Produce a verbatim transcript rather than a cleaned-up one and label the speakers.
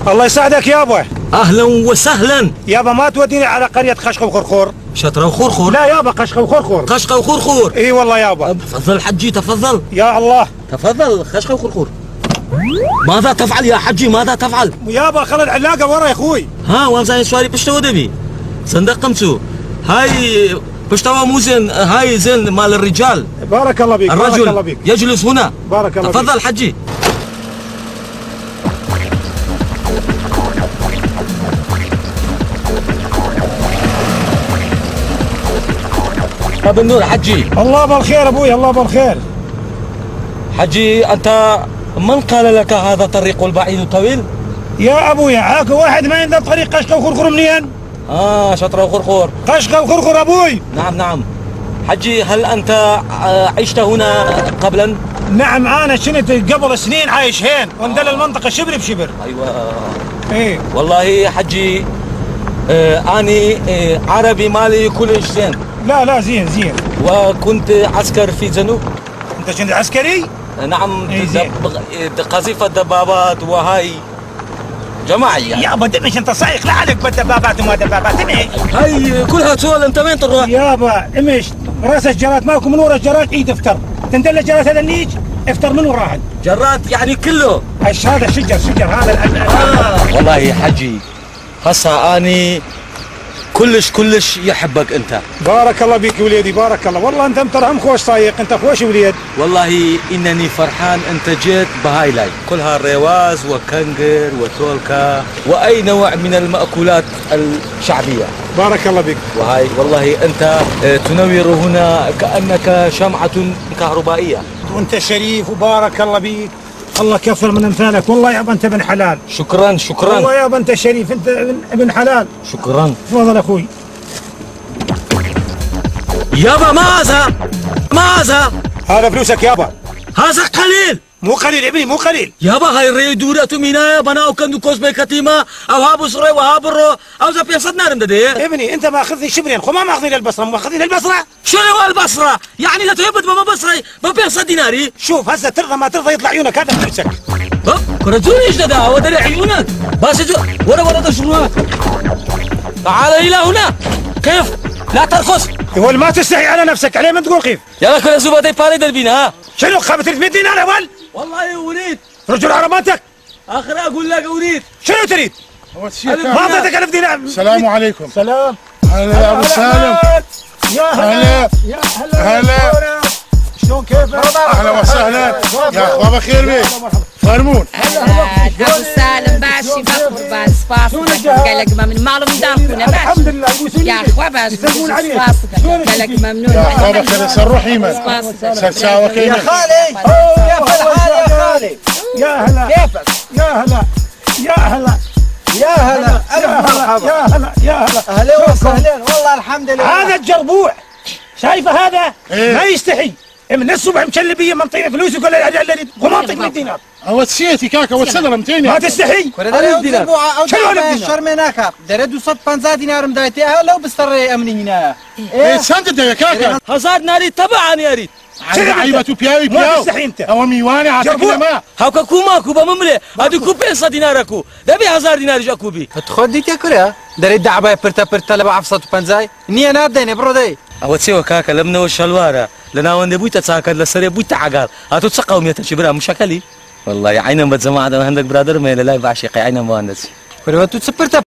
Speaker 1: الله يساعدك يابا.
Speaker 2: اهلا وسهلا
Speaker 1: يابا ما توديني على قرية خشقة وخرخور؟
Speaker 2: شطرة وخرخور؟
Speaker 1: لا يابا خشقة وخرخور.
Speaker 2: خشقة وخرخور؟
Speaker 1: اي والله يابا.
Speaker 2: تفضل حجي تفضل.
Speaker 1: يا الله
Speaker 2: تفضل خشقة وخرخور. ماذا تفعل يا حجي ماذا تفعل؟
Speaker 1: يابا خل العلاقة ورا يا اخوي.
Speaker 2: ها وام زين سواري بشتو دبي صندوق قمتو هاي بشتوا مو زين هاي زين مال الرجال.
Speaker 1: بارك الله بيك.
Speaker 2: الرجل
Speaker 1: بارك الله بيك.
Speaker 2: يجلس هنا.
Speaker 1: بارك الله
Speaker 2: تفضل
Speaker 1: بيك.
Speaker 2: حجي. ابو النور حجي.
Speaker 1: الله بالخير ابوي الله بالخير.
Speaker 2: حجي انت من قال لك هذا طريق البعيد الطويل؟
Speaker 1: يا ابوي عاك واحد ما يندر طريق قشقة وخرخور منين؟
Speaker 2: اه شطرة وخرخور.
Speaker 1: قشقة وخرخور ابوي.
Speaker 2: نعم نعم. حجي هل انت عشت هنا قبلا؟
Speaker 1: نعم انا شنت قبل سنين عايش هين وندل المنطقة شبر بشبر.
Speaker 2: ايوه.
Speaker 1: ايه
Speaker 2: والله يا حجي آه اني آه عربي مالي كلش زين.
Speaker 1: لا لا زين زين.
Speaker 2: وكنت عسكر في زنوب.
Speaker 1: انت كنت عسكري؟
Speaker 2: نعم.
Speaker 1: ايه زين.
Speaker 2: قذيفة دبابات وهاي جماعية.
Speaker 1: يابا دمش انت صايخ لا عليك بالدبابات وما دبابات دمش.
Speaker 2: هاي كلها سؤال انت وين تروح؟
Speaker 1: يابا دمش راس الجرات ماكو من ورا الجرات عيد افطر. تندل الجرات هذا النيج افطر من وراهن.
Speaker 2: جرات يعني كله؟
Speaker 1: ايش هذا شجر شجر هذا
Speaker 2: آه. والله يا حجي هسه اني كلش كلش يحبك انت.
Speaker 1: بارك الله بيك وليدي بارك الله. والله انت مترهم خوش صايق انت خوش وليد.
Speaker 2: والله انني فرحان انت جيت بهاي لاي كلها الرواز وكنجر وتولكا واي نوع من المأكولات الشعبية.
Speaker 1: بارك الله بك.
Speaker 2: وهاي والله انت تنور هنا كأنك شمعة كهربائية.
Speaker 1: وانت شريف وبارك الله بيك. الله كثر من امثالك والله يابا انت ابن حلال.
Speaker 2: شكرا شكرا.
Speaker 1: والله يابا انت شريف انت ابن حلال.
Speaker 2: شكرا.
Speaker 1: تفضل اخوي.
Speaker 2: يابا ماذا؟ ماذا؟
Speaker 1: هذا فلوسك يابا.
Speaker 2: هذا قليل.
Speaker 1: مو قليل ابني مو قليل.
Speaker 2: يابا هاي الري دورة مينا بناو كندو كوس بكتيمة او هابو سري وهابرو او زا بيصدنا رم ددي.
Speaker 1: ابني انت ماخذني شبرين خو ما ماخذني للبصره ماخذني للبصره.
Speaker 2: شنو البصره؟ يعني لا تهبط بما بصري ببيصة ديناري.
Speaker 1: شوف هسه ترضى ما ترضى يطلع عيونك هذا فلوسك.
Speaker 2: كرجوني ايش ده ودري عيونك بس ورا ورا تشروها. تعال الى هنا. كيف؟ لا ترخص.
Speaker 1: يقول ما تستحي على نفسك عليه من تقول كيف؟
Speaker 2: يلا كل زبادي باري دربينا ها.
Speaker 1: شنو خابت ثلاثمية دينار يا ول؟
Speaker 2: والله اريد.
Speaker 1: رجل عرباتك.
Speaker 2: اخر اقول لك اريد.
Speaker 1: شنو تريد؟ ما اعطيتك ألف دينار.
Speaker 3: السلام عليكم.
Speaker 1: سلام.
Speaker 3: هلا يا ابو سالم.
Speaker 1: يا هلا. يا هلا.
Speaker 3: هلا.
Speaker 1: شلون كيفك؟
Speaker 3: اهلا وسهلا. يا اخوة بخير بيك. فرمون.
Speaker 4: ابو سالم باشي بخور باس فاصل قال لك ممنون معلوم دامكم باشي.
Speaker 1: الحمد لله
Speaker 4: يا اخوة باشي قال لك ممنون.
Speaker 3: يا اخوة بخير سروح ايمن. سلساوة كيمن.
Speaker 5: يا خالي كيف الحال يا خالي؟
Speaker 1: يا هلا.
Speaker 5: كيفك؟
Speaker 1: يا هلا. يا هلا.
Speaker 5: يا هلا الف مرحبا.
Speaker 1: يا هلا يا هلا.
Speaker 5: اهلا وسهلا والله الحمد لله.
Speaker 1: هذا الجربوع شايفه هذا؟
Speaker 3: إيه؟
Speaker 1: ما يستحي من الصبح مشلبيه منطيني فلوس يقول لي وما اعطيك مية دينار.
Speaker 3: او تسيتي كاكا وتسدر مئتين.
Speaker 1: ما تستحي.
Speaker 5: ألف دينار.
Speaker 1: شنو ألف دينار؟
Speaker 5: شرمناك درد وصد خمسة دينار مدايتها لو بستر امني هنا.
Speaker 3: ايه تسدد يا كاكا.
Speaker 2: هزار ناري تبعا يا ريت.
Speaker 3: عيبة بياوي
Speaker 1: ما
Speaker 3: بياو.
Speaker 1: تستحي انت.
Speaker 3: او ميواني عتاك ما.
Speaker 2: هاكا كوما كوبا مملي ادي كوبين صد ديناركو دبي هزار دينار جاكوبي.
Speaker 5: تخدي تاكلها درد دعبه برتا برتا لبا عفصة وبنزاي ني انا بديني برودي.
Speaker 2: او تسيو كاكا لمنا وشلوارا لنا وند بويتا تساكد لسري بويتا عقال هاتو تسقاو مية شبرا مشكلي. والله يا عينا بتزمع عندك برادر ما لا بعشق عينا مهندس.
Speaker 5: فريوتو تسبرتا